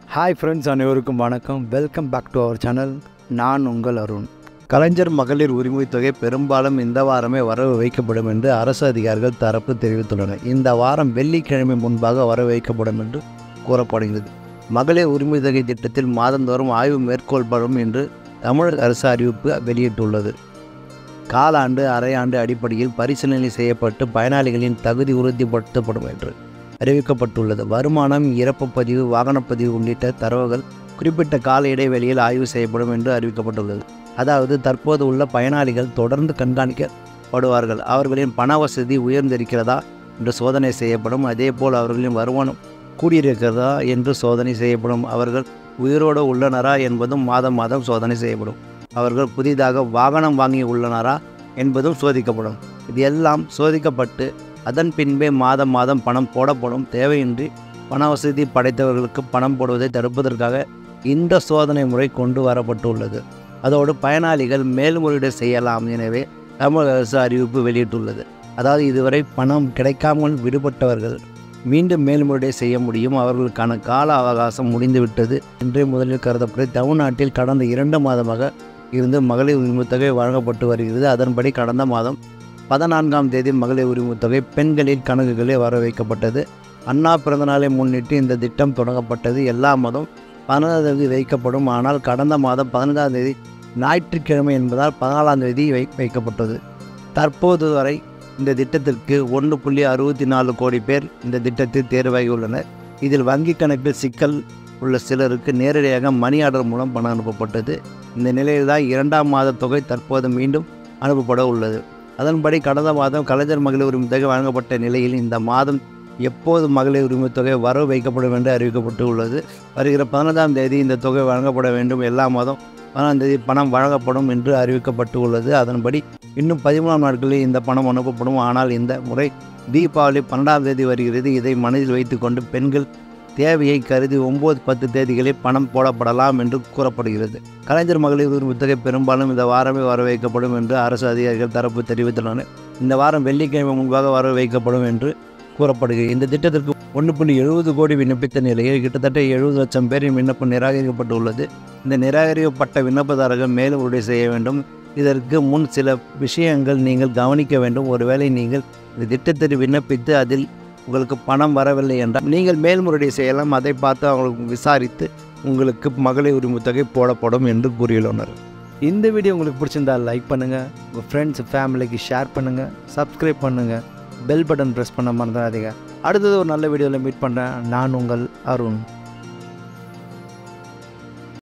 Hi friends, அனைவருக்கும் வணக்கம். Welcome back to our channel. நான் உங்கள் அருண். கலைஞர் மகளிர் உரிமைத் தொகை பெரும்பாலும் இந்த வாரமே வரவு வைக்கப்படும் என்று அரசு அதிகாரிகள் தரப்பு தெரிவித்துள்ளனர். இந்த வாரம் வெள்ளிக்கிழமை முன்பாக வரவு வைக்கப்படும் என்று கூறப்படுகிறது. மகளிர் உரிமைத் தொகை திட்டத்தில் மாதந்தோறும் ஆய்வு மேற்கொள்ளப்படும் என்று தமிழக அரசு அறிவிப்பு வெளியிட்டுள்ளது. காலாண்டு அரையாண்டு அடிப்படையில் பரிசீலனை செய்யப்பட்டு பயனாளிகளின் தகுதி உறுதிப்படுத்தப்படும் என்று அறிவிக்கப்பட்டுள்ளது. வருமானம், இறப்பு பதிவு, வாகனப்பதிவு உள்ளிட்ட தரவுகள் குறிப்பிட்ட கால இடைவெளியில் ஆய்வு செய்யப்படும் என்று அறிவிக்கப்பட்டுள்ளது. அதாவது தற்போது உள்ள பயனாளிகள் தொடர்ந்து கண்காணிக்கப்படுவார்கள். அவர்களின் பண வசதி உயர்ந்திருக்கிறதா என்று சோதனை செய்யப்படும். அதேபோல் அவர்களின் வருமானம் கூடியிருக்கிறதா என்று சோதனை செய்யப்படும். அவர்கள் உயிரோடு உள்ளனரா என்பதும் மாதம் மாதம் சோதனை செய்யப்படும். அவர்கள் புதிதாக வாகனம் வாங்கி உள்ளனரா என்பதும் சோதிக்கப்படும். இது எல்லாம் சோதிக்கப்பட்டு அதன் பின்பே மாதம் மாதம் பணம் போடப்படும். தேவையின்றி பண வசதி படைத்தவர்களுக்கு பணம் போடுவதை தடுப்பதற்காக இந்த சோதனை முறை கொண்டு வரப்பட்டுள்ளது. அதோடு பயனாளிகள் மேல்முறையீடு செய்யலாம். எனவே தமிழக அரசு அறிவிப்பு வெளியிட்டுள்ளது. அதாவது இதுவரை பணம் கிடைக்காமல் விடுபட்டவர்கள் மீண்டும் மேல்முறையீடு செய்ய முடியும். அவர்களுக்கான கால அவகாசம் முடிந்துவிட்டது என்றே முதலில் கருதப்பட்டு தமிழ்நாட்டில் கடந்த 2 மாதமாக இருந்து மகளிர் உரிமைத் தொகை வழங்கப்பட்டு வருகிறது. அதன்படி கடந்த மாதம் 14ஆம் தேதி மகளிர் உரிமைத் தொகை பெண்களின் கணக்குகளே வர வைக்கப்பட்டது. அண்ணா பிறந்தநாளை முன்னிட்டு இந்த திட்டம் தொடங்கப்பட்டது. எல்லா மாதம் 14ஆம் தேதி வைக்கப்படும். ஆனால் கடந்த மாதம் 15ஆம் தேதி ஞாயிற்றுக்கிழமை என்பதால் 14ஆம் தேதி வைக்கப்பட்டது. தற்போது வரை இந்த திட்டத்திற்கு 1.64 கோடி பேர் இந்த திட்டத்தில் தேர்வாகியுள்ளனர். இதில் வங்கி கணக்கில் சிக்கல் உள்ள சிலருக்கு நேரடியாக மணி ஆர்டர் மூலம் பணம் அனுப்பப்பட்டது. இந்த நிலையில்தான் 2ஆம் மாத தொகை தற்போது மீண்டும் அனுப்பப்பட உள்ளது. அதன்படி கடந்த மாதம் கலைஞர் மகளிர் உரிமைத் தொகை வழங்கப்பட்ட நிலையில் இந்த மாதம் எப்போது மகளிர் உரிமைத் தொகை வரவு வைக்கப்படும் என்று அறிவிக்கப்பட்டு உள்ளது. வருகிற 15ஆம் தேதி இந்த தொகை வழங்கப்பட வேண்டும். எல்லா மாதம் 15ஆம் தேதி பணம் வழங்கப்படும் என்று அறிவிக்கப்பட்டு உள்ளது. அதன்படி இன்னும் 13 நாட்களில் இந்த பணம் அனுப்பப்படும். ஆனால் இந்த முறை தீபாவளி 12ஆம் தேதி வருகிறது. இதை மனதில் வைத்துக்கொண்டு பெண்கள் தேவையை கருதி 9-10 தேதிகளில் பணம் போடப்படலாம் என்று கூறப்படுகிறது. கலைஞர் மகளிர் உரிமைத் தொகை பெரும்பாலும் இந்த வாரமே வர வைக்கப்படும் என்று அரசு அதிகாரிகள் தரப்பு தெரிவித்துள்ளனர். இந்த வாரம் வெள்ளிக்கிழமை முன்பாக வர வைக்கப்படும் என்று கூறப்படுகிறது. இந்த திட்டத்திற்கு 1.70 கோடி விண்ணப்பித்த நிலையில் கிட்டத்தட்ட 70 லட்சம் பேரின் விண்ணப்பம் நிராகரிக்கப்பட்டுள்ளது. இந்த நிராகரிக்கப்பட்ட விண்ணப்பதாரர்கள் மேலும் உறுதி செய்ய வேண்டும். இதற்கு முன் சில விஷயங்கள் நீங்கள் கவனிக்க வேண்டும். ஒருவேளை நீங்கள் இந்த திட்டத்தை விண்ணப்பித்து அதில் உங்களுக்கு பணம் வரவில்லை என்றால் நீங்கள் மேல்முறையீடு செய்யலாம். அதை பார்த்து அவங்களுக்கு விசாரித்து உங்களுக்கு மகளிர் உரிமைத் தொகை போடப்படும் என்று கூறியுள்ளனர். இந்த வீடியோ உங்களுக்கு பிடிச்சிருந்தால் லைக் பண்ணுங்கள், உங்கள் ஃப்ரெண்ட்ஸ் ஃபேமிலிக்கு ஷேர் பண்ணுங்கள், சப்ஸ்கிரைப் பண்ணுங்கள், பெல் பட்டன் ப்ரெஸ் பண்ண மறந்துடாதீங்க. அடுத்தது ஒரு நல்ல வீடியோவில் மீட் பண்ணுறேன். நான் உங்கள் அருண்.